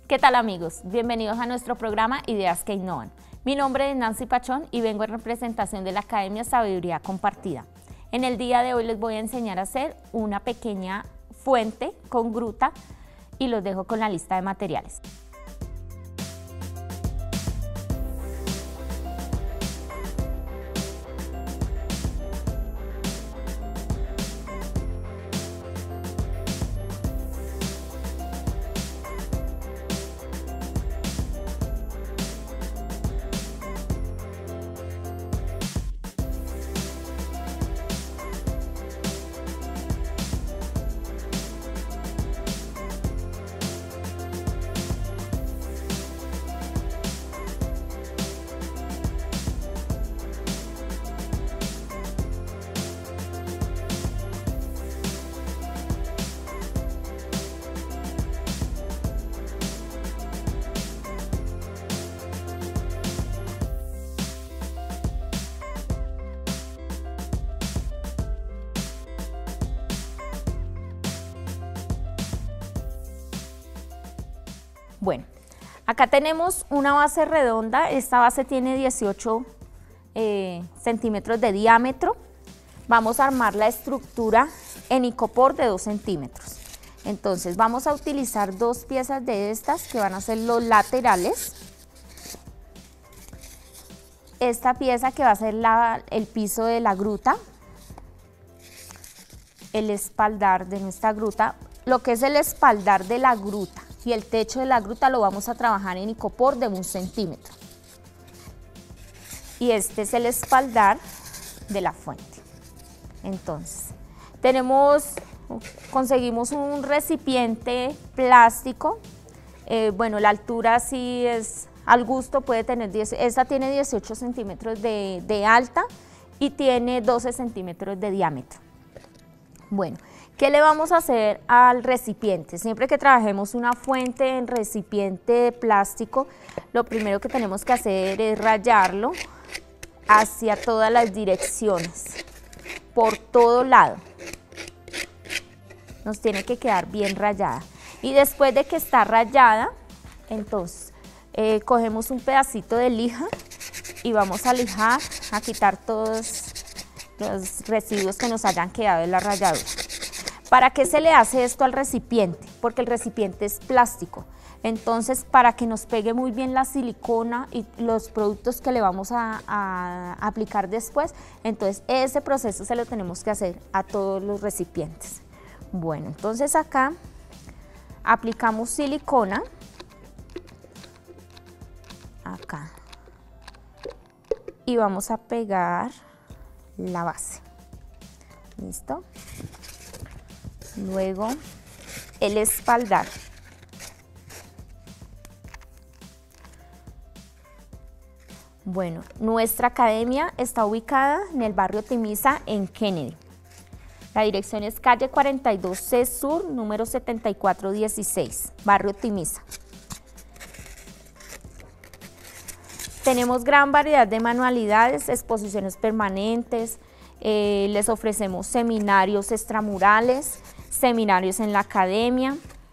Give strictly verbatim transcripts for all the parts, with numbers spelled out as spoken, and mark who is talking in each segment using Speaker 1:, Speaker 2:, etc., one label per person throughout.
Speaker 1: ¿Qué tal, amigos? Bienvenidos a nuestro programa Ideas que Innovan. Mi nombre es Nancy Pachón y vengo en representación de la Academia Sabiduría Compartida. En el día de hoy les voy a enseñar a hacer una pequeña fuente con gruta y los dejo con la lista de materiales. Bueno, acá tenemos una base redonda. Esta base tiene dieciocho eh, centímetros de diámetro. Vamos a armar la estructura en icopor de dos centímetros. Entonces vamos a utilizar dos piezas de estas que van a ser los laterales. Esta pieza que va a ser la, el piso de la gruta, el espaldar de nuestra gruta. Lo que es el espaldar de la gruta y el techo de la gruta lo vamos a trabajar en icopor de un centímetro. Y este es el espaldar de la fuente. Entonces, tenemos, conseguimos un recipiente plástico. Eh, bueno, la altura sí es al gusto, puede tener diez, esta tiene dieciocho centímetros de, de alta y tiene doce centímetros de diámetro. Bueno, ¿qué le vamos a hacer al recipiente? Siempre que trabajemos una fuente en recipiente de plástico, lo primero que tenemos que hacer es rayarlo hacia todas las direcciones, por todo lado. Nos tiene que quedar bien rayada. Y después de que está rayada, entonces eh, cogemos un pedacito de lija y vamos a lijar, a quitar todos los residuos que nos hayan quedado de la ralladura. ¿Para qué se le hace esto al recipiente? Porque el recipiente es plástico. Entonces, para que nos pegue muy bien la silicona y los productos que le vamos a, a aplicar después, entonces ese proceso se lo tenemos que hacer a todos los recipientes. Bueno, entonces acá aplicamos silicona, acá, y vamos a pegar la base. ¿Listo? Luego el espaldar. Bueno, nuestra academia está ubicada en el barrio Timisa, en Kennedy. La dirección es calle cuarenta y dos C Sur, número setenta y cuatro dieciséis, barrio Timisa. Tenemos gran variedad de manualidades, exposiciones permanentes, eh, les ofrecemos seminarios extramurales, seminarios en la academia.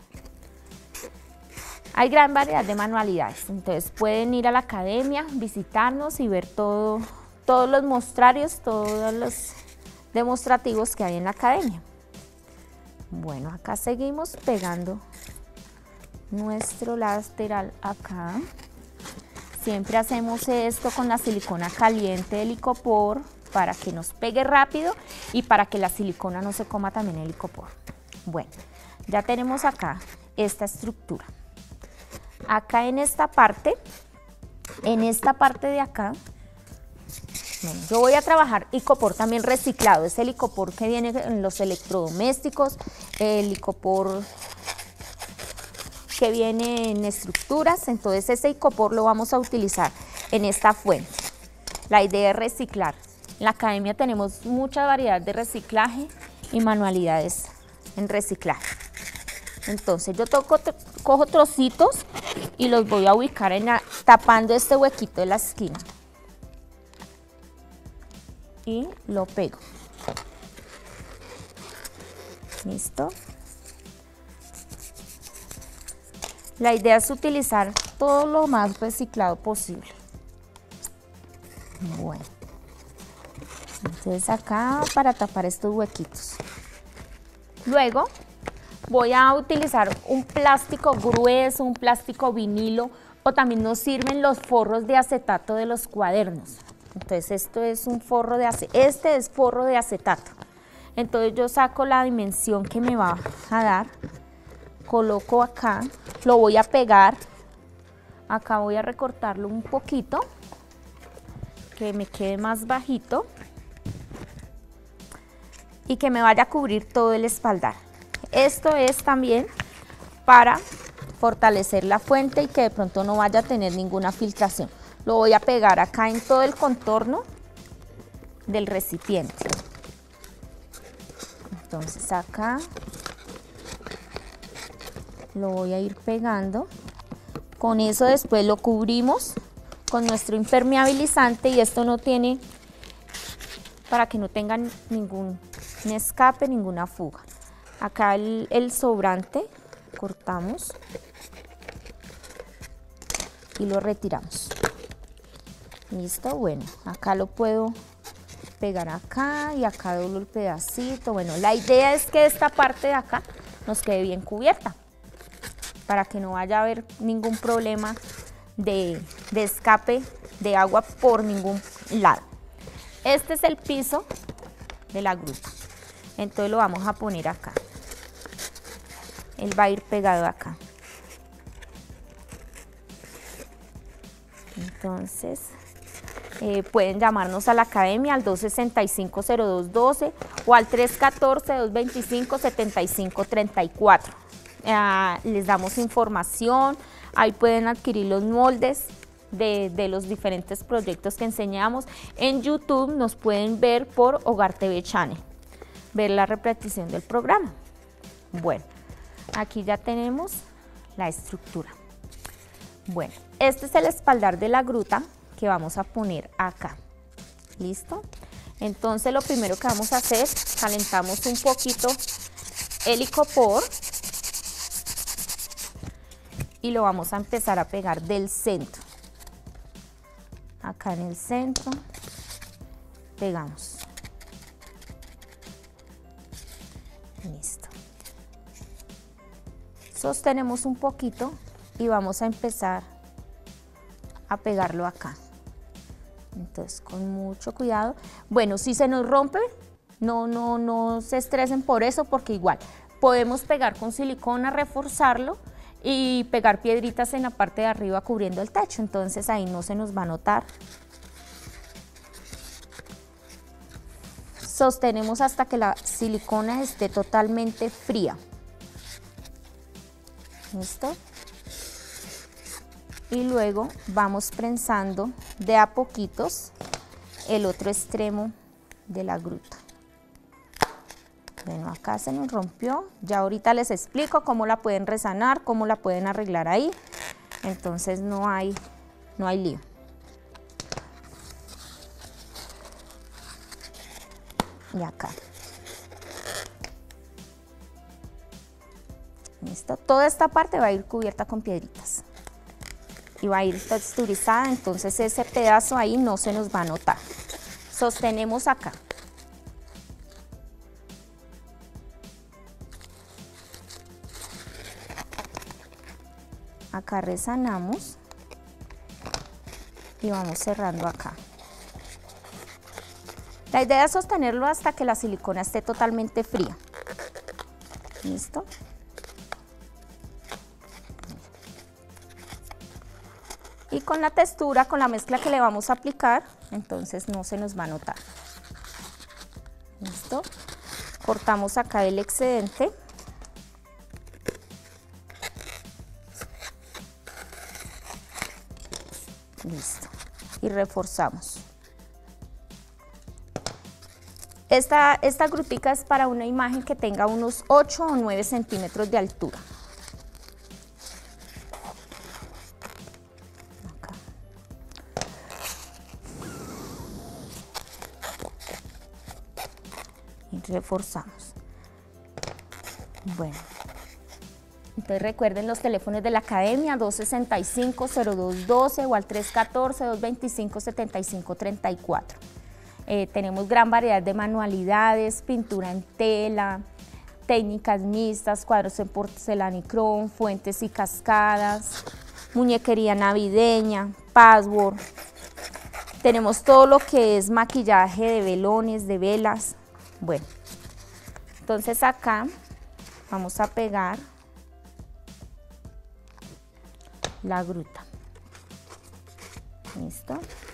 Speaker 1: Hay gran variedad de manualidades, entonces pueden ir a la academia, visitarnos y ver todo, todos los mostrarios, todos los demostrativos que hay en la academia. Bueno, acá seguimos pegando nuestro lateral acá. Siempre hacemos esto con la silicona caliente del icopor para que nos pegue rápido y para que la silicona no se coma también el icopor. Bueno, ya tenemos acá esta estructura. Acá en esta parte, en esta parte de acá, bueno, yo voy a trabajar icopor también reciclado. Es el icopor que viene en los electrodomésticos, el icopor que viene en estructuras. Entonces ese icopor lo vamos a utilizar en esta fuente. La idea es reciclar. En la academia tenemos mucha variedad de reciclaje y manualidades en reciclaje. Entonces yo toco, cojo trocitos y los voy a ubicar en la, tapando este huequito de la esquina. Y lo pego. ¿Listo? La idea es utilizar todo lo más reciclado posible. Bueno, entonces acá para tapar estos huequitos. Luego voy a utilizar un plástico grueso, un plástico vinilo, o también nos sirven los forros de acetato de los cuadernos. Entonces esto es un forro de acetato, este es forro de acetato. Entonces yo saco la dimensión que me va a dar, coloco acá, lo voy a pegar, acá voy a recortarlo un poquito, que me quede más bajito y que me vaya a cubrir todo el espaldar. Esto es también para fortalecer la fuente y que de pronto no vaya a tener ninguna filtración. Lo voy a pegar acá en todo el contorno del recipiente. Entonces acá lo voy a ir pegando. Con eso después lo cubrimos con nuestro impermeabilizante y esto no tiene, para que no tengan ningún escape, ninguna fuga. Acá el, el sobrante cortamos y lo retiramos. Listo, bueno, acá lo puedo pegar acá y acá doblo el pedacito. Bueno, la idea es que esta parte de acá nos quede bien cubierta para que no vaya a haber ningún problema de, de escape de agua por ningún lado. Este es el piso de la gruta, entonces lo vamos a poner acá. Él va a ir pegado acá. Entonces, eh, pueden llamarnos a la academia al dos sesenta y cinco, cero dos doce o al tres catorce, dos veinticinco, setenta y cinco treinta y cuatro. Eh, les damos información, ahí pueden adquirir los moldes de, de los diferentes proyectos que enseñamos. En YouTube nos pueden ver por Hogar T V Channel, ver la repetición del programa. Bueno, aquí ya tenemos la estructura. Bueno, este es el espaldar de la gruta que vamos a poner acá. ¿Listo? Entonces lo primero que vamos a hacer, calentamos un poquito el icopor y lo vamos a empezar a pegar del centro. Acá en el centro pegamos. Listo. Sostenemos un poquito y vamos a empezar a pegarlo acá. Entonces con mucho cuidado. Bueno, si se nos rompe, no, no, no se estresen por eso, porque igual podemos pegar con silicona, reforzarlo y pegar piedritas en la parte de arriba cubriendo el techo, entonces ahí no se nos va a notar. Sostenemos hasta que la silicona esté totalmente fría. ¿Listo? Y luego vamos prensando de a poquitos el otro extremo de la gruta. Bueno, acá se nos rompió, ya ahorita les explico cómo la pueden resanar, cómo la pueden arreglar ahí, entonces no hay, no hay lío. Y acá. ¿Listo? Toda esta parte va a ir cubierta con piedritas y va a ir texturizada, entonces ese pedazo ahí no se nos va a notar. Sostenemos acá. Acá resanamos y vamos cerrando acá. La idea es sostenerlo hasta que la silicona esté totalmente fría. ¿Listo? Y con la textura, con la mezcla que le vamos a aplicar, entonces no se nos va a notar. ¿Listo? Cortamos acá el excedente. Listo. Y reforzamos. Esta, esta grutica es para una imagen que tenga unos ocho o nueve centímetros de altura. Acá. Y reforzamos. Bueno. Entonces recuerden los teléfonos de la academia, dos sesenta y cinco, cero dos doce o al tres catorce, dos veinticinco, setenta y cinco treinta y cuatro. Eh, tenemos gran variedad de manualidades, pintura en tela, técnicas mixtas, cuadros en porcelanicrón, fuentes y cascadas, muñequería navideña, password. Tenemos todo lo que es maquillaje de velones, de velas. Bueno, entonces acá vamos a pegar la gruta. ¿Listo?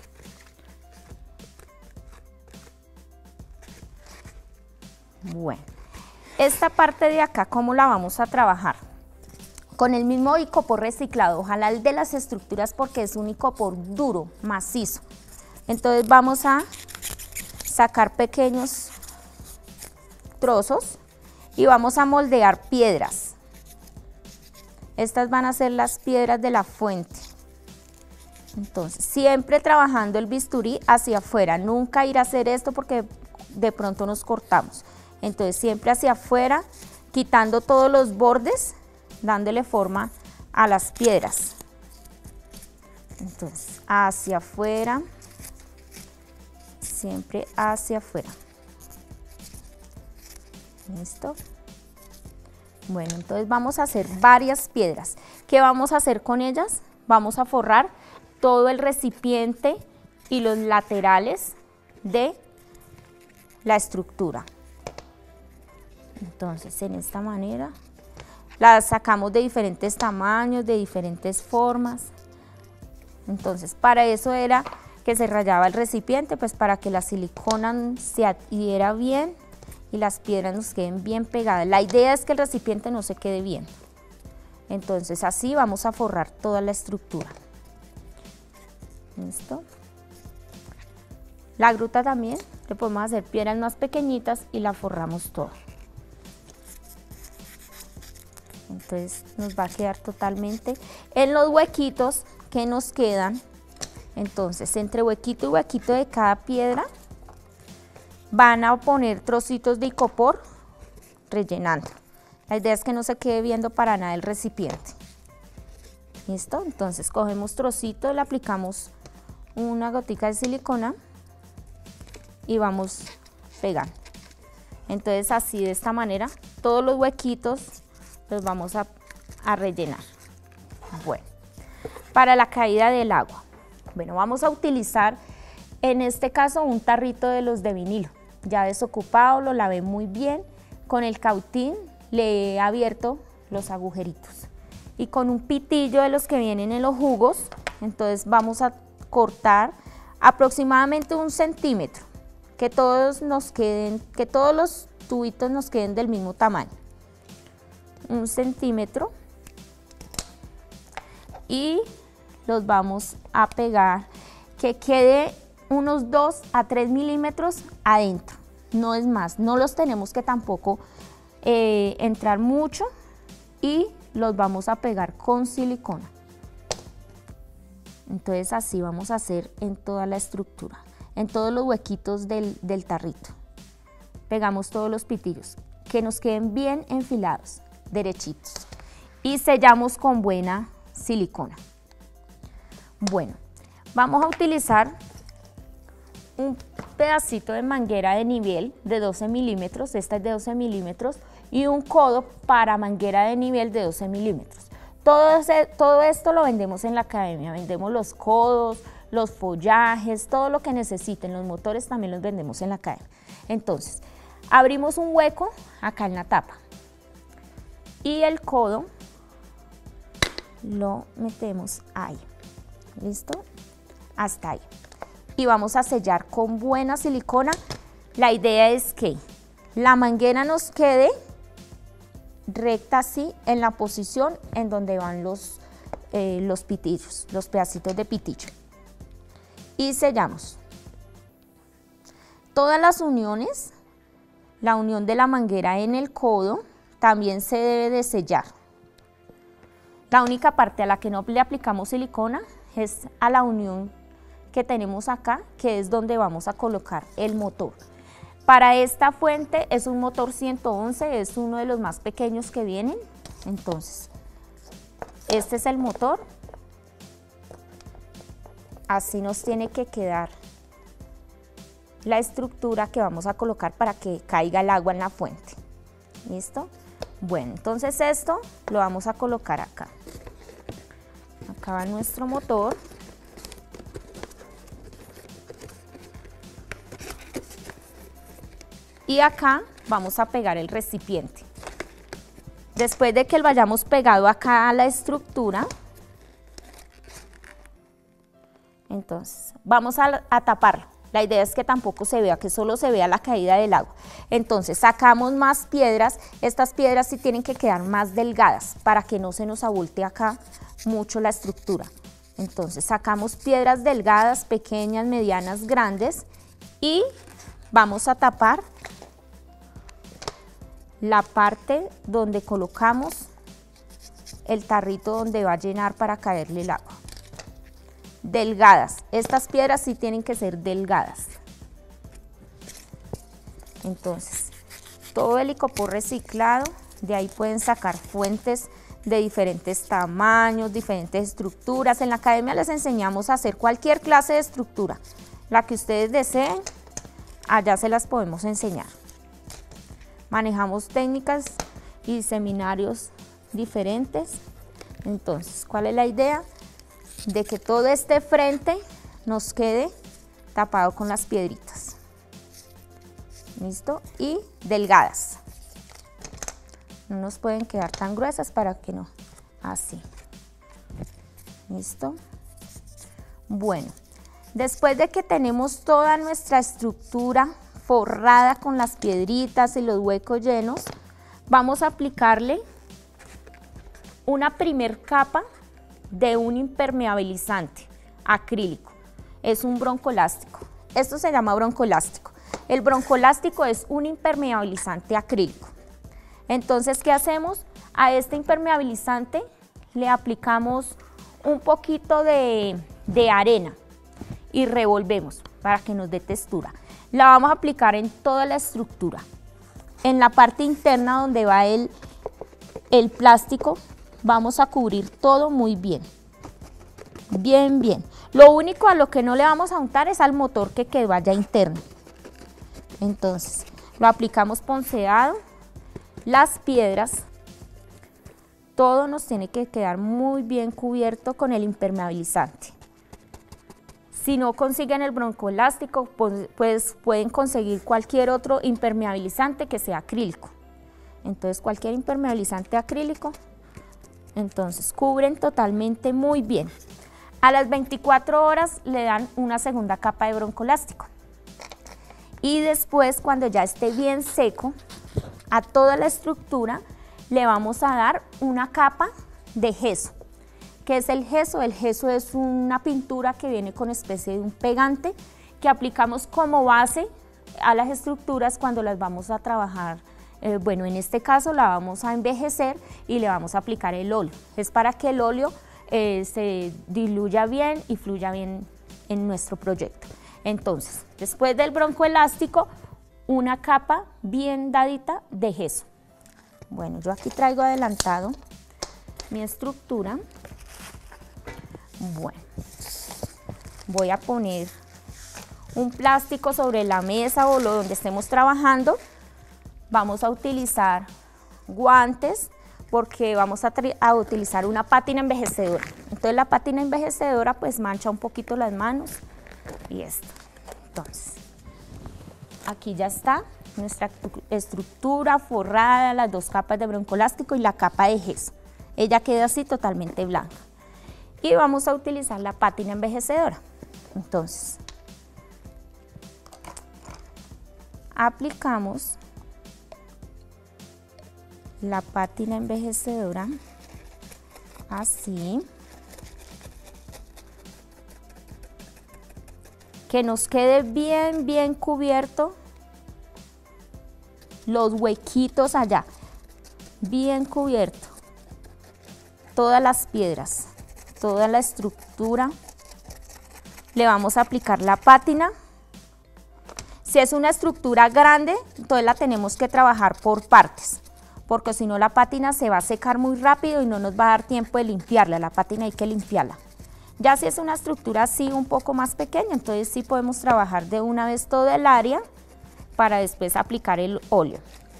Speaker 1: Bueno, esta parte de acá, ¿cómo la vamos a trabajar? Con el mismo icopor reciclado, ojalá el de las estructuras porque es un icopor duro, macizo. Entonces vamos a sacar pequeños trozos y vamos a moldear piedras. Estas van a ser las piedras de la fuente. Entonces, siempre trabajando el bisturí hacia afuera, nunca ir a hacer esto porque de pronto nos cortamos. Entonces, siempre hacia afuera, quitando todos los bordes, dándole forma a las piedras. Entonces, hacia afuera, siempre hacia afuera. ¿Listo? Bueno, entonces vamos a hacer varias piedras. ¿Qué vamos a hacer con ellas? Vamos a forrar todo el recipiente y los laterales de la estructura. Entonces, en esta manera, las sacamos de diferentes tamaños, de diferentes formas. Entonces, para eso era que se rayaba el recipiente, pues para que la silicona se adhiera bien y las piedras nos queden bien pegadas. La idea es que el recipiente no se quede bien. Entonces, así vamos a forrar toda la estructura. ¿Listo? La gruta también le podemos hacer piedras más pequeñitas y la forramos todo. Entonces nos va a quedar totalmente en los huequitos que nos quedan. Entonces entre huequito y huequito de cada piedra van a poner trocitos de icopor rellenando. La idea es que no se quede viendo para nada el recipiente. ¿Listo? Entonces cogemos trocitos, le aplicamos una gotica de silicona y vamos pegando. Entonces así, de esta manera, todos los huequitos los vamos a, a rellenar. Bueno, para la caída del agua, bueno, vamos a utilizar en este caso un tarrito de los de vinilo, ya desocupado, lo lavé muy bien, con el cautín le he abierto los agujeritos y con un pitillo de los que vienen en los jugos, entonces vamos a cortar aproximadamente un centímetro, que todos nos queden, que todos los tubitos nos queden del mismo tamaño. Un centímetro y los vamos a pegar que quede unos dos a tres milímetros adentro, no es más, no los tenemos que tampoco eh, entrar mucho y los vamos a pegar con silicona. Entonces así vamos a hacer en toda la estructura, en todos los huequitos del, del tarrito. Pegamos todos los pitillos, que nos queden bien enfilados, derechitos, y sellamos con buena silicona. Bueno, vamos a utilizar un pedacito de manguera de nivel de doce milímetros, esta es de doce milímetros, y un codo para manguera de nivel de doce milímetros. Todo, ese, todo esto lo vendemos en la academia, vendemos los codos, los follajes, todo lo que necesiten, los motores también los vendemos en la academia. Entonces, abrimos un hueco acá en la tapa y el codo lo metemos ahí, ¿listo? Hasta ahí. Y vamos a sellar con buena silicona. La idea es que la manguera nos quede recta así en la posición en donde van los, eh, los pitillos, los pedacitos de pitillo. Y sellamos. Todas las uniones, la unión de la manguera en el codo, también se debe de sellar. La única parte a la que no le aplicamos silicona es a la unión que tenemos acá, que es donde vamos a colocar el motor. Para esta fuente es un motor ciento once, es uno de los más pequeños que vienen, entonces este es el motor. Así nos tiene que quedar la estructura que vamos a colocar para que caiga el agua en la fuente. ¿Listo? Bueno, entonces esto lo vamos a colocar acá. Acá va nuestro motor. Y acá vamos a pegar el recipiente. Después de que lo hayamos pegado acá a la estructura, entonces vamos a, a taparlo. La idea es que tampoco se vea, que solo se vea la caída del agua. Entonces sacamos más piedras. Estas piedras sí tienen que quedar más delgadas para que no se nos abulte acá mucho la estructura. Entonces sacamos piedras delgadas, pequeñas, medianas, grandes, y vamos a tapar la parte donde colocamos el tarrito donde va a llenar para caerle el agua. Delgadas, estas piedras sí tienen que ser delgadas. Entonces, todo el icopor reciclado, de ahí pueden sacar fuentes de diferentes tamaños, diferentes estructuras. En la academia les enseñamos a hacer cualquier clase de estructura, la que ustedes deseen, allá se las podemos enseñar. Manejamos técnicas y seminarios diferentes. Entonces, ¿cuál es la idea? De que todo este frente nos quede tapado con las piedritas. ¿Listo? Y delgadas. No nos pueden quedar tan gruesas para que no. Así. ¿Listo? Bueno, después de que tenemos toda nuestra estructura forrada con las piedritas y los huecos llenos, vamos a aplicarle una primer capa de un impermeabilizante acrílico. Es un broncoelástico. Esto se llama broncoelástico. El broncoelástico es un impermeabilizante acrílico. Entonces, ¿qué hacemos? A este impermeabilizante le aplicamos un poquito de, de arena y revolvemos para que nos dé textura. La vamos a aplicar en toda la estructura. En la parte interna donde va el, el plástico, vamos a cubrir todo muy bien. Bien, bien. Lo único a lo que no le vamos a untar es al motor que quedó allá interno. Entonces, lo aplicamos ponceado, las piedras, todo nos tiene que quedar muy bien cubierto con el impermeabilizante. Si no consiguen el broncoelástico, pues, pues pueden conseguir cualquier otro impermeabilizante que sea acrílico. Entonces, cualquier impermeabilizante acrílico, entonces cubren totalmente muy bien. A las veinticuatro horas le dan una segunda capa de broncoelástico. Y después, cuando ya esté bien seco, a toda la estructura le vamos a dar una capa de gesso. ¿Qué es el gesso? El gesso es una pintura que viene con especie de un pegante que aplicamos como base a las estructuras cuando las vamos a trabajar. Eh, bueno, en este caso la vamos a envejecer y le vamos a aplicar el óleo. Es para que el óleo eh, se diluya bien y fluya bien en nuestro proyecto. Entonces, después del broncoelástico, una capa bien dadita de gesso. Bueno, yo aquí traigo adelantado mi estructura. Bueno, voy a poner un plástico sobre la mesa o lo donde estemos trabajando. Vamos a utilizar guantes porque vamos a, a utilizar una pátina envejecedora. Entonces la pátina envejecedora pues mancha un poquito las manos y esto. Entonces, aquí ya está nuestra estructura forrada, las dos capas de broncoelástico y la capa de gesso. Ella queda así totalmente blanca. Y vamos a utilizar la pátina envejecedora. Entonces, aplicamos la pátina envejecedora así, que nos quede bien, bien cubierto los huequitos allá, bien cubierto, todas las piedras, toda la estructura. Le vamos a aplicar la pátina. Si es una estructura grande, entonces la tenemos que trabajar por partes. porque si no la pátina se va a secar muy rápido y no nos va a dar tiempo de limpiarla. La pátina hay que limpiarla. Ya si es una estructura así un poco más pequeña, entonces sí podemos trabajar de una vez todo el área para después aplicar el óleo.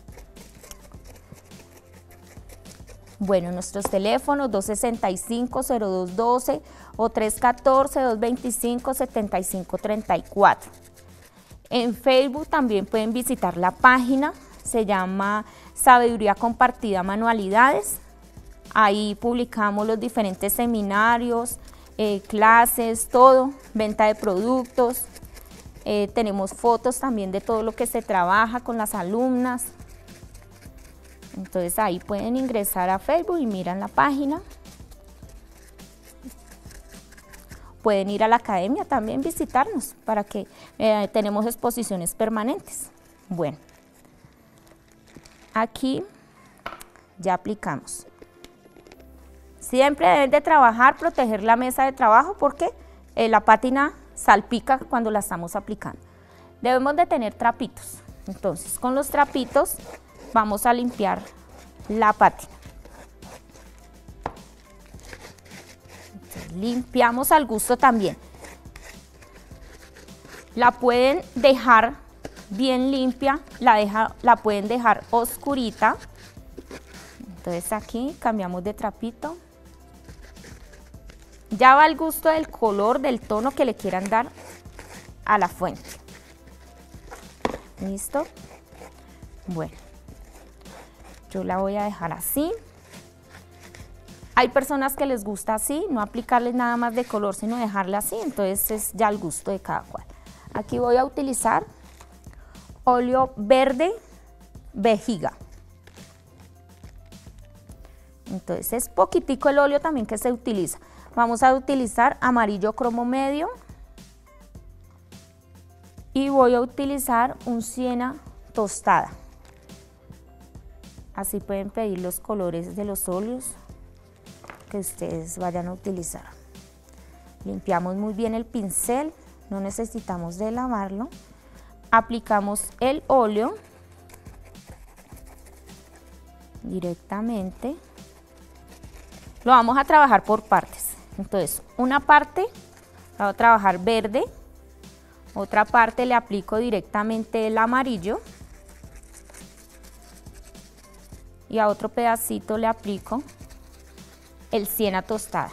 Speaker 1: Bueno, nuestros teléfonos dos sesenta y cinco, cero dos doce o tres catorce, dos veinticinco, setenta y cinco treinta y cuatro. En Facebook también pueden visitar la página, se llama Sabiduría Compartida Manualidades. Ahí publicamos los diferentes seminarios, eh, clases, todo, venta de productos. Eh, tenemos fotos también de todo lo que se trabaja con las alumnas. Entonces ahí pueden ingresar a Facebook y miran la página. Pueden ir a la academia también, visitarnos, para que eh, tenemos exposiciones permanentes. Bueno, aquí ya aplicamos. Siempre deben de trabajar, proteger la mesa de trabajo porque eh, la pátina salpica cuando la estamos aplicando. Debemos de tener trapitos. Entonces, con los trapitos vamos a limpiar la pátina. Entonces, limpiamos al gusto también. La pueden dejar bien limpia, la, deja, la pueden dejar oscurita. Entonces aquí cambiamos de trapito. Ya va al gusto del color, del tono que le quieran dar a la fuente. ¿Listo? Bueno, yo la voy a dejar así. Hay personas que les gusta así, no aplicarles nada más de color, sino dejarla así, entonces es ya al gusto de cada cual. Aquí voy a utilizar óleo verde vejiga. Entonces es poquitico el óleo también que se utiliza. Vamos a utilizar amarillo cromo medio y voy a utilizar un siena tostada. Así pueden pedir los colores de los óleos que ustedes vayan a utilizar. Limpiamos muy bien el pincel, no necesitamos de lavarlo. Aplicamos el óleo directamente. Lo vamos a trabajar por partes. Entonces, una parte la voy a trabajar verde, otra parte le aplico directamente el amarillo y a otro pedacito le aplico el siena tostada.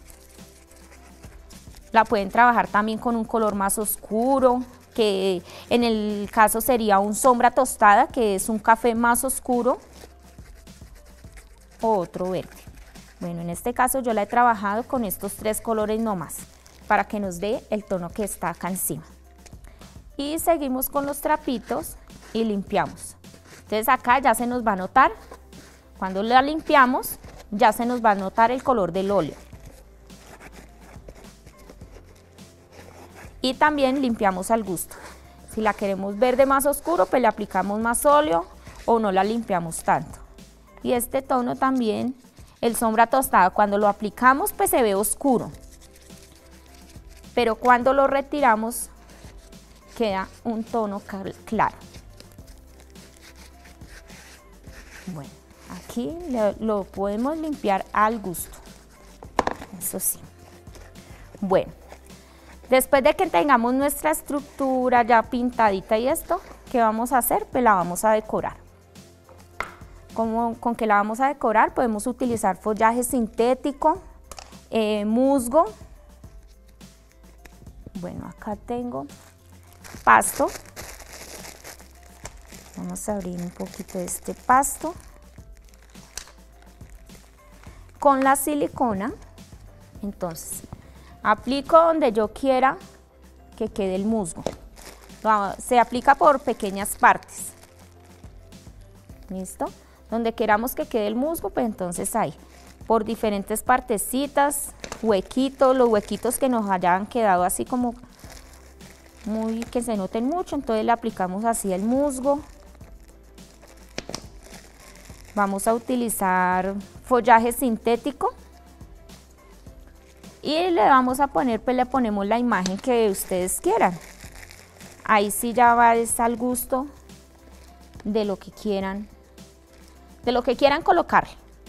Speaker 1: La pueden trabajar también con un color más oscuro, que en el caso sería un sombra tostada, que es un café más oscuro, o otro verde. Bueno, en este caso yo la he trabajado con estos tres colores nomás, para que nos dé el tono que está acá encima. Y seguimos con los trapitos y limpiamos. Entonces acá ya se nos va a notar, cuando la limpiamos, ya se nos va a notar el color del óleo. Y también limpiamos al gusto. Si la queremos verde más oscuro, pues le aplicamos más óleo o no la limpiamos tanto. Y este tono también, el sombra tostada, cuando lo aplicamos pues se ve oscuro. Pero cuando lo retiramos queda un tono claro. Bueno, aquí lo podemos limpiar al gusto. Eso sí. Bueno. Después de que tengamos nuestra estructura ya pintadita y esto, ¿qué vamos a hacer? Pues la vamos a decorar. ¿Cómo, ¿Con qué la vamos a decorar? Podemos utilizar follaje sintético, eh, musgo. Bueno, acá tengo pasto. Vamos a abrir un poquito de este pasto. Con la silicona, entonces, aplico donde yo quiera que quede el musgo. Se aplica por pequeñas partes. ¿Listo? Donde queramos que quede el musgo, pues entonces ahí. Por diferentes partecitas, huequitos, los huequitos que nos hayan quedado así como muy, que se noten mucho, entonces le aplicamos así el musgo. Vamos a utilizar follaje sintético. Y le vamos a poner, pues le ponemos la imagen que ustedes quieran. Ahí sí ya va es al gusto de lo que quieran de lo que quieran colocarle.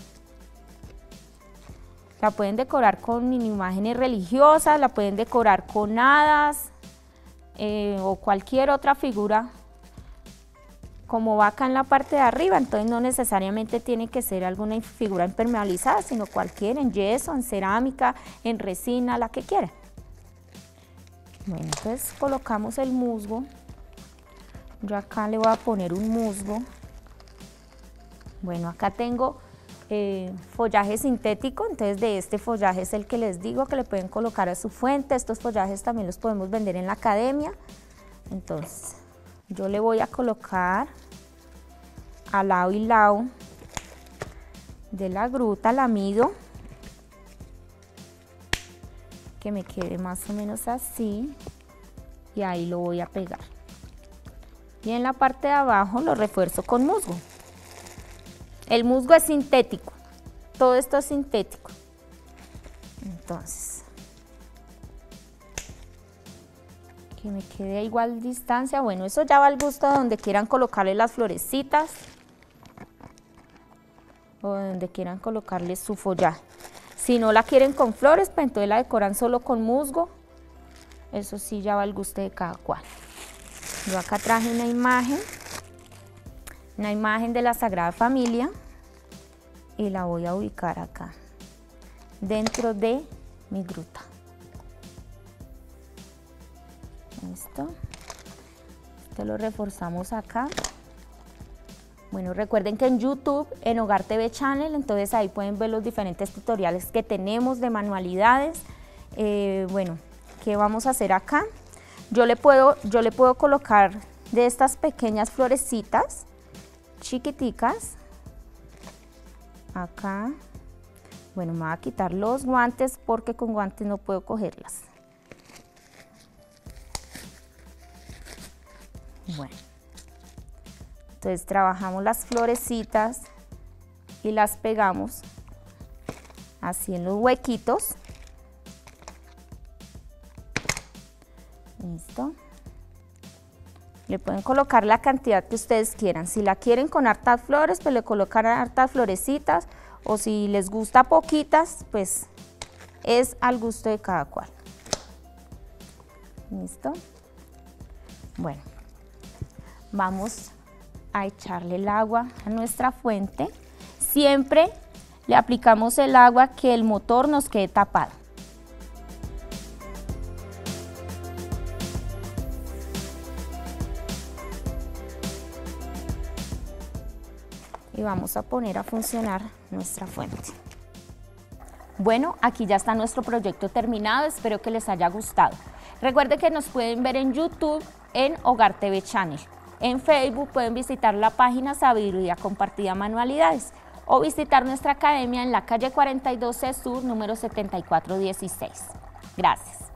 Speaker 1: La pueden decorar con imágenes religiosas, la pueden decorar con hadas eh, o cualquier otra figura, como va acá en la parte de arriba. Entonces no necesariamente tiene que ser alguna figura impermeabilizada, sino cualquiera, en yeso, en cerámica, en resina, la que quieran. Bueno, entonces colocamos el musgo. Yo acá le voy a poner un musgo. Bueno, acá tengo eh, follaje sintético, entonces de este follaje es el que les digo que le pueden colocar a su fuente. Estos follajes también los podemos vender en la academia. Entonces, yo le voy a colocar al lado y lado de la gruta, la mido, que me quede más o menos así, y ahí lo voy a pegar. Y en la parte de abajo lo refuerzo con musgo. El musgo es sintético, todo esto es sintético. Entonces, que me quede a igual distancia. Bueno, eso ya va al gusto de donde quieran colocarle las florecitas o donde quieran colocarle su follaje. Si no la quieren con flores, pues entonces la decoran solo con musgo. Eso sí ya va al gusto de cada cual. Yo acá traje una imagen, una imagen de la Sagrada Familia y la voy a ubicar acá, dentro de mi gruta. Listo. Esto lo reforzamos acá. Bueno, recuerden que en YouTube, en Hogar T V Channel, entonces ahí pueden ver los diferentes tutoriales que tenemos de manualidades. Eh, bueno, ¿qué vamos a hacer acá? Yo le puedo, yo le puedo colocar de estas pequeñas florecitas, chiquiticas, acá. Bueno, me voy a quitar los guantes porque con guantes no puedo cogerlas. Bueno. Entonces trabajamos las florecitas y las pegamos así en los huequitos. Listo. Le pueden colocar la cantidad que ustedes quieran. Si la quieren con hartas flores, pues le colocan hartas florecitas, o si les gusta poquitas, pues es al gusto de cada cual. Listo. Bueno, vamos a echarle el agua a nuestra fuente. Siempre le aplicamos el agua que el motor nos quede tapado. Y vamos a poner a funcionar nuestra fuente. Bueno, aquí ya está nuestro proyecto terminado, espero que les haya gustado. Recuerden que nos pueden ver en YouTube en Hogar T V Channel. En Facebook pueden visitar la página Sabiduría Compartida Manualidades o visitar nuestra academia en la calle cuarenta y dos C Sur, número setenta y cuatro dieciséis. Gracias.